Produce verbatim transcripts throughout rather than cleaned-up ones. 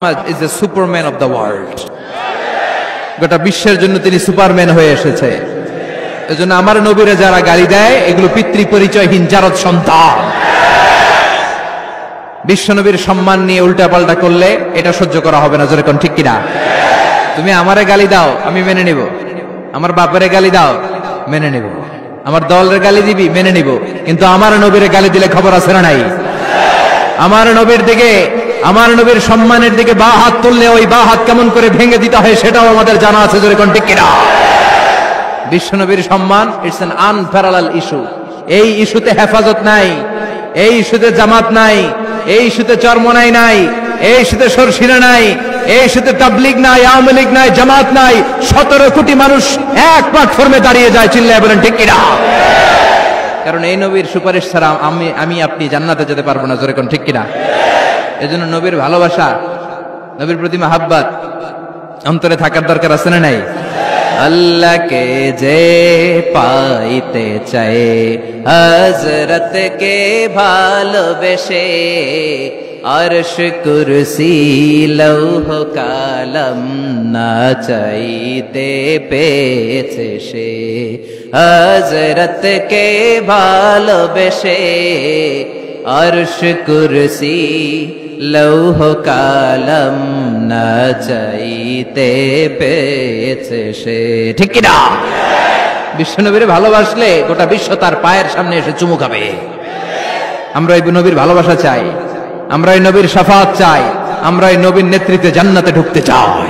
is the superman of the world. গোটা বিশ্বের জন্য তিনি সুপারম্যান হয়ে এসেছে। এজন্য আমার নবীরে যারা গালি দেয় এগুলো পিতৃ পরিচয়হীন জারদ সন্তান। বিশ্ব নবীর সম্মান নিয়ে উল্টাপাল্টা করলে এটা সহ্য করা হবে না, জোরে কোন ঠিক কিনা? তুমি আমারে গালি দাও আমি মেনে নিব, আমার বাপেরে গালি দাও মেনে নিব, আমার দলের গালি দিবি মেনে নিব, কিন্তু আমার নবীরে গালি দিলে খবর আছে না নাই? আমার নবীর দিকে, আমার নবীর সম্মানের দিকে বা হাত তুললে ওই বা হাত কেমন করে ভেঙে দিতে হয় সেটাও আমাদের জানা আছে, জোরে কোন ঠিক কিনা? বিশ্ব নবীর সম্মান ইটস অ্যান আনপ্যারালাল ইস্যু। এই ইস্যুতে হেফাজত নাই, এই ইস্যুতে জামাত নাই, এই ইস্যুতে চরমনাই নাই, এই ইস্যুতে সরসিনা নাই, এই ইস্যুতে তাবলীগ নাই, আওয়ামী লীগ নাই, জামাত নাই। সতেরো কোটি মানুষ এক প্ল্যাটফর্মে দাঁড়িয়ে যায়, চিল্লায় বলেন ঠিক কিনা? কারণ এই নবীর সুপারিশ ছাড়া আমি আমি আপনি জান্নাতে যেতে পারবো না, জোরে কোন ঠিক কিনা? এজন্য নবীর ভালোবাসা, নবীর প্রতি মাহাব্বত অন্তরে থাকার দরকার আছে না নাই? আল্লাহকে যে পাইতে চায় হযরতকে ভালোবেসে, আরশ কুরসি লৌহ কালাম না চাইতে পেয়েছে সে। হযরতকে ভালোবেসে আরশ কুরসি লৌহ কালাম না চাইতে পেয়েছে সে, ঠিক কিনা? বিশ্বনবীরে ভালোবাসলে গোটা বিশ্ব তার পায়ের সামনে এসে চুমু খাবে। আমরা এই নবীর ভালোবাসা চাই, আমরা এই নবীর শাফাআত চাই, আমরা এই নবীর নেতৃত্বে জান্নাতে ঢুকতে চাই।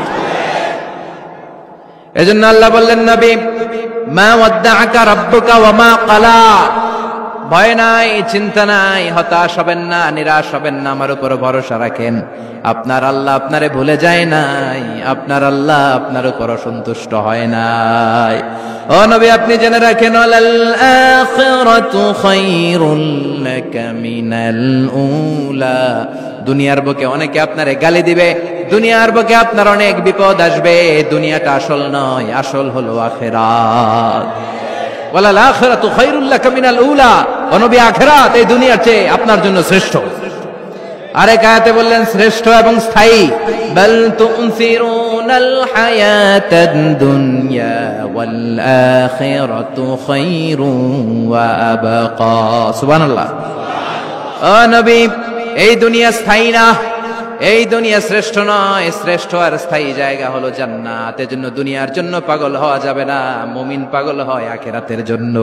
এজন্য আল্লাহ বললেন, নবী মা ওয়াদ্দাআকা রাব্বুকা ওয়া মা ক্বালা, ভয় নাই, চিন্তা নাই, হতাশ হবেন না, নিরাশ হবেন না, আমার উপর ভরসা রাখেন। আপনার আল্লাহ আপনারে ভুলে যায় নাই, আপনার আল্লাহ আপনার উপর সন্তুষ্ট হয় নাই। ও নবী আপনি জেনে রাখেন, ওয়ালাল আখিরাতু খায়রুল লাকা মিনাল উলা, দুনিয়ার বুকে অনেকে আপনারে গালি দিবে, দুনিয়ার বুকে আপনার অনেক বিপদ আসবে, দুনিয়াটা আসল নয়, আসল হলো আখিরাত। ওয়ালাল আখিরাতু খায়রুল লাকা মিনাল উলা, ও নবী আখিরাত এই দুনিয়ার চেয়ে আপনার জন্য শ্রেষ্ঠ। আরেক আয়াতে বললেন শ্রেষ্ঠ এবং স্থায়ী, বাল তুনসিরুনাল হায়াতাদ দুনিয়া ওয়াল আখিরাতু খায়রুন ওয়া আবকা। সুবহানাল্লাহ। ও নবী এই দুনিয়া স্থায়ী না, এই দুনিয়া শ্রেষ্ঠ নয়, শ্রেষ্ঠ আর স্থায়ী জায়গা হলো জান্নাত। এজন্য দুনিয়ার জন্য পাগল হওয়া যাবে না, মুমিন পাগল হয় আখিরাতের জন্য।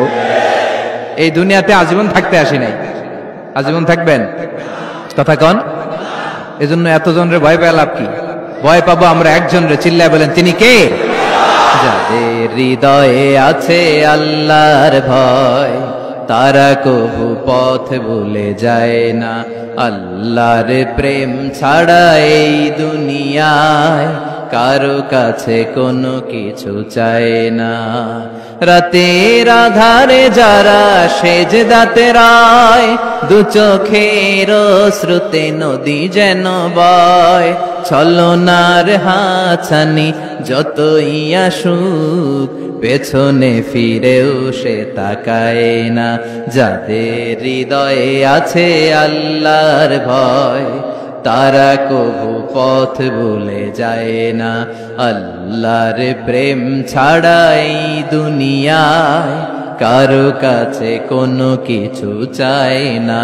এই দুনিয়াতে আজীবন থাকতে আসি নাই, আজীবন থাকবেন কথা কন? এজন্য এতজন রে ভয় পেয়ে লাভ কি? ভয় পাবো আমরা একজন রে, চিল্লায় বলেন তিনি কে? যাদের হৃদয়ে আছে আল্লাহর ভয়, তারা কবু পথ ভুলে যায় না। আল্লাহর প্রেম ছাড়া এই দুনিয়ায় কারো কাছে কোনো কিছু চায় না। রাতের আধারে যারা সেজদাতে রায়, দু চোখের শ্রুতে নদী যেন বয়। ছলনার হাতছানি যতই আসুক, পেছনে ফিরেও সে তাকায় না। যাদের হৃদয়ে আছে আল্লাহর ভয়, তারা কবু পথ ভুলে যায় না। আল্লাহর প্রেম ছাড়া এই দুনিয়ায় কারো কাছে কোনো কিছু চায় না,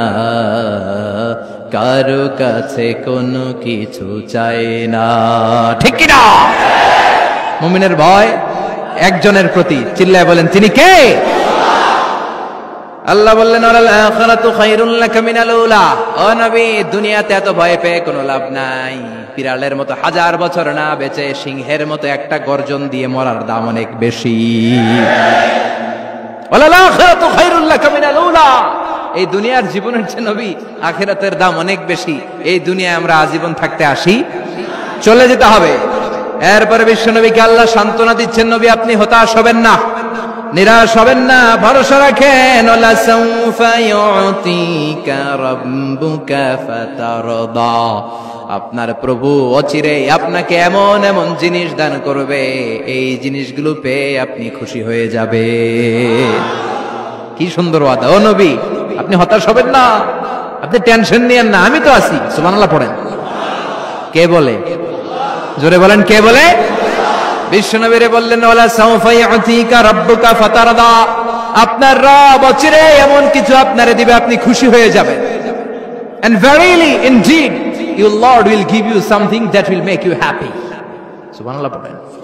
কারো কাছে কোনো কিছু চায় না, ঠিক কি না? মুমিনের ভয় একজনের প্রতি, চিল্লায় বলেন তিনি কে? আল্লাহ বললেন ওয়ালাল আখিরাতু খায়রুল লাকা মিনাল উলা। ও নবী দুনিয়াতে এত ভয় পেয়ে কোনো লাভ নাই। বিড়ালের মতো হাজার বছর না বেঁচে সিংহের মতো একটা গর্জন দিয়ে মরার দাম অনেক বেশি। ওয়ালাল আখিরাতু খায়রুল লাকা মিনাল উলা, এই দুনিয়ার জীবনের চেয়ে নবী আখিরাতের দাম অনেক বেশি। এই দুনিয়ায় আমরা আজীবন থাকতে আসি, চলে যেতে হবে। এরপরে বিশ্ব নবীকে আল্লাহ সান্ত্বনা দিচ্ছেন, নবী আপনি হতাশ হবেন না, নিরাশ হবেন না, ভরসা রাখেন। ওয়ালা সাউফা ইউতিকা রাব্বুকা ফাতারদা, আপনার প্রভু অচিরেই আপনাকে এমন এমন জিনিস দান করবে, এই জিনিসগুলো পেয়ে আপনি খুশি হয়ে যাবে। কি সুন্দর ওয়াদা। ও নবী আপনি হতাশ হবেন না, আপনি টেনশন নিয়েন না, আমি তো আছি। সুবহানাল্লাহ পড়েন। কে বলে? জোরে বলেন, কে বলে? বিশ্বনবীরে বললেন, ওয়ালা সাউফা ইউতিকা রাব্বুকা ফাতারদা, আপনার রব অচিরে এমন কিছু আপনারে দিবে আপনি খুশি হয়ে যাবেন। And verily indeed your Lord will give you something that will make you happy. সুবহানাল্লাহ পড়েন।